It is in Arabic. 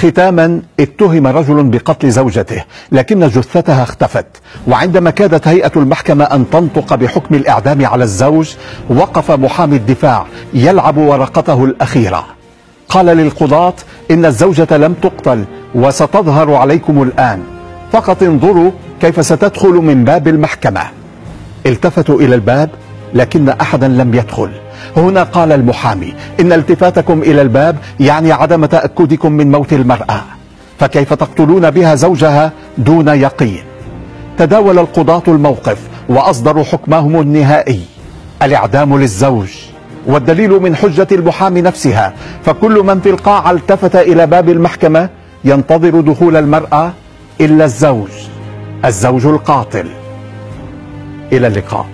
ختاما، اتهم رجل بقتل زوجته لكن جثتها اختفت، وعندما كادت هيئة المحكمة أن تنطق بحكم الإعدام على الزوج وقف محامي الدفاع يلعب ورقته الأخيرة. قال للقضاة إن الزوجة لم تقتل وستظهر عليكم الآن، فقط انظروا كيف ستدخل من باب المحكمة. التفتوا إلى الباب لكن أحدا لم يدخل. هنا قال المحامي إن التفاتكم إلى الباب يعني عدم تأكدكم من موت المرأة، فكيف تقتلون بها زوجها دون يقين؟ تداول القضاة الموقف وأصدروا حكمهم النهائي: الإعدام للزوج. والدليل من حجة المحامي نفسها، فكل من في القاعة التفت إلى باب المحكمة ينتظر دخول المرأة إلا الزوج القاتل. إلى اللقاء.